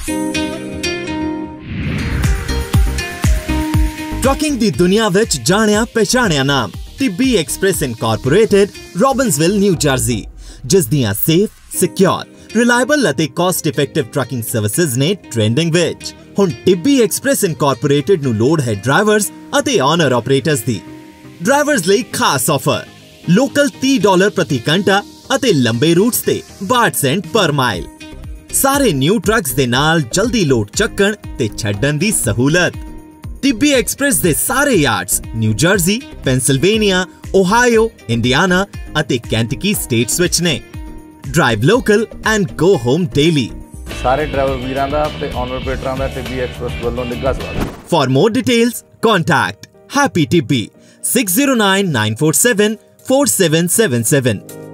Trucking दी दुनिया विच जानिया पहचानिया नाम Tibbi express incorporated, Robbinsville, New Jersey, जिस दियां सेफ, सिक्योर, रिलायबल अते कॉस्ट इफेक्टिव ट्रकिंग सर्विसेज ने ट्रेंडिंग विच। हुण टिब्बी एक्सप्रेस इनकॉर्पोरेटेड नूं लोड़ है ड्राइवर्स अते ऑनर ऑपरेटर्स दी। ड्राइवर्स लई खास ऑफर, लोकल $30 प्रति घंटा अते लंबे रूट्स ते 62 सेंट पर माइल। सारे न्यू ट्रक्स दे नाल जल्दी लोड चक्कण ते छड्डण दी सहूलत। टिब्बी एक्सप्रेस दे सारे yards New Jersey, Pennsylvania, Ohio, Indiana अते कैंटकी स्टेट्स विच ने। Drive local and go home daily. सारे ड्राइवर वीरां दा ते ऑनर ऑपरेटरां दा टिब्बी एक्सप्रेस वालों निघा स्वागत। For more details contact happy Tibbi 6099474777।